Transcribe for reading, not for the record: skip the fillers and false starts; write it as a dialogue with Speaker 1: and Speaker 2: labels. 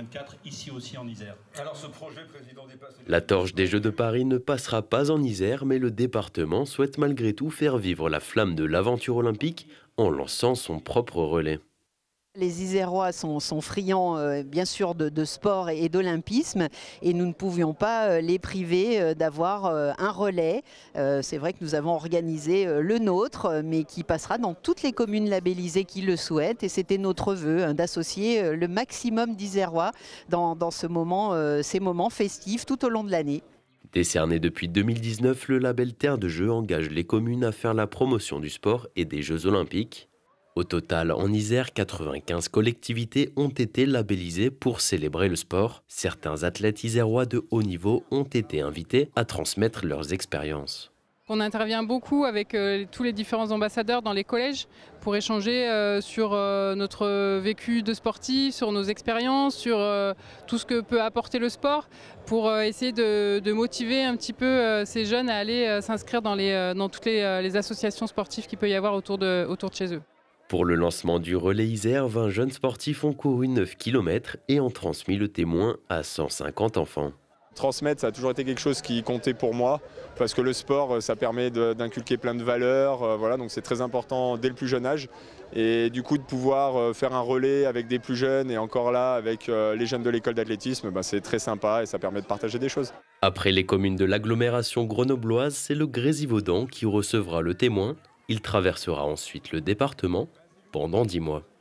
Speaker 1: 2024, ici aussi en Isère.
Speaker 2: Alors ce projet, président, dépasse...
Speaker 3: La torche des Jeux de Paris ne passera pas en Isère, mais le département souhaite malgré tout faire vivre la flamme de l'aventure olympique en lançant son propre relais.
Speaker 4: Les Isérois sont friands bien sûr de sport et d'olympisme et nous ne pouvions pas les priver d'avoir un relais. C'est vrai que nous avons organisé le nôtre mais qui passera dans toutes les communes labellisées qui le souhaitent et c'était notre vœu d'associer le maximum d'Isérois dans ces moments festifs tout au long de l'année.
Speaker 3: Décerné depuis 2019, le label Terre de Jeux engage les communes à faire la promotion du sport et des Jeux olympiques. Au total, en Isère, 95 collectivités ont été labellisées pour célébrer le sport. Certains athlètes isérois de haut niveau ont été invités à transmettre leurs expériences.
Speaker 5: On intervient beaucoup avec tous les différents ambassadeurs dans les collèges pour échanger sur notre vécu de sportif, sur nos expériences, sur tout ce que peut apporter le sport, pour essayer de motiver un petit peu ces jeunes à aller s'inscrire dans toutes les associations sportives qu'il peut y avoir autour de chez eux.
Speaker 3: Pour le lancement du relais Isère, 20 jeunes sportifs ont couru 9 km et ont transmis le témoin à 150 enfants.
Speaker 6: Transmettre, ça a toujours été quelque chose qui comptait pour moi, parce que le sport, ça permet d'inculquer plein de valeurs, voilà, donc c'est très important dès le plus jeune âge. Et du coup, de pouvoir faire un relais avec des plus jeunes et encore là, avec les jeunes de l'école d'athlétisme, c'est très sympa et ça permet de partager des choses.
Speaker 3: Après les communes de l'agglomération grenobloise, c'est le Grésivaudan qui recevra le témoin. Il traversera ensuite le département pendant 10 mois.